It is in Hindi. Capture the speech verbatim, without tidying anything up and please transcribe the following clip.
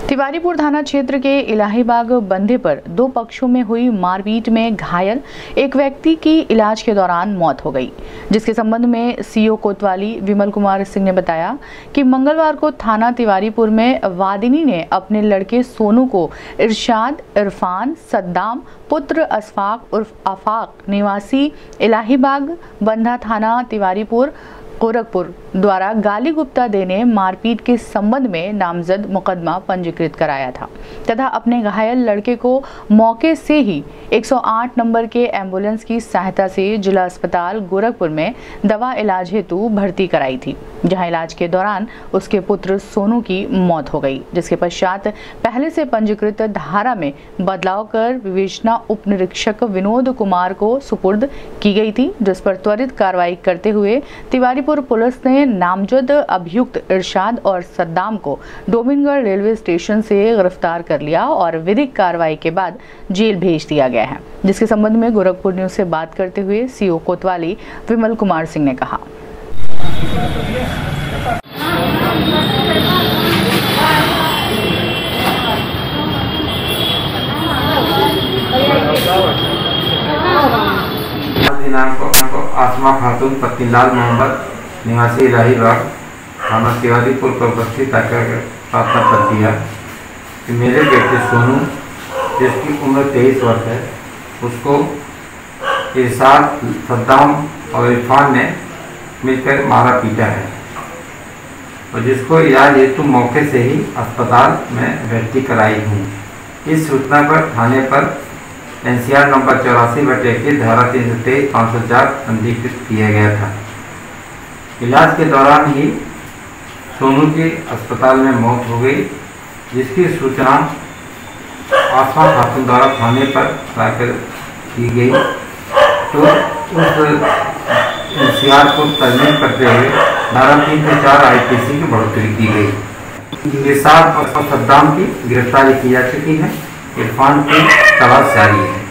तिवारीपुर थाना क्षेत्र के इलाहीबाग बंधे पर दो पक्षों में हुई मारपीट में घायल एक व्यक्ति की इलाज के दौरान मौत हो गई, जिसके संबंध में सीओ कोतवाली विमल कुमार सिंह ने बताया कि मंगलवार को थाना तिवारीपुर में वादिनी ने अपने लड़के सोनू को इरशाद इरफान सद्दाम पुत्र असफाक उर्फ आफाक निवासी इलाहीबाग बंधा थाना तिवारीपुर गोरखपुर द्वारा गाली गुप्ता देने मारपीट के संबंध में नामजद मुकदमा पंजीकृत कराया था तथा अपने घायल लड़के को मौके से ही एक सौ आठ नंबर के एम्बुलेंस की सहायता से जिला अस्पताल गोरखपुर में दवा इलाज हेतु भर्ती कराई थी, जहां इलाज के दौरान उसके पुत्र सोनू की मौत हो गई, जिसके पश्चात पहले से पंजीकृत धारा में बदलाव कर विवेचना उप निरीक्षक विनोद कुमार को सुपुर्द की गई थी, जिस पर त्वरित कार्रवाई करते हुए तिवारीपुर पुलिस ने नामजद अभियुक्त इरशाद और सद्दाम को डोमिनगढ़ रेलवे स्टेशन से गिरफ्तार कर लिया और विधिक कार्रवाई के बाद जेल भेज दिया गया है, जिसके संबंध में गोरखपुर न्यूज से बात करते हुए सीओ कोतवाली विमल कुमार सिंह ने कहा। दिनांक को आसमा खातून पत्नीलाल मोहम्मद निवासी इलाहीबाग थाना तिवारीपुर पर उपस्थित आकर प्रार्थना कर दिया कि मेरे बेटे सोनू, जिसकी उम्र तेईस वर्ष है, उसको इरशाद सद्दाम और इरफान ने मिलकर मारा पीटा है और जिसको इलाज हेतु मौके से ही अस्पताल में भर्ती कराई हूँ। इस सूचना पर थाने पर एनसीआर नंबर चौरासी बटे इक्कीस धारा तीन सौ तेईस पाँच सौ चार पंजीकृत किया गया था। इलाज के दौरान ही सोनू की अस्पताल में मौत हो गई, जिसकी सूचना आसमा खातून द्वारा थाने पर लाकर की गई, तो उस एनसीआर को तरमीम करते हुए धारा तीन सौ चार आईपीसी की बढ़ोतरी की गई। इरशाद और सद्दाम की गिरफ्तारी की जा चुकी है। इरफान की तलाश जारी है।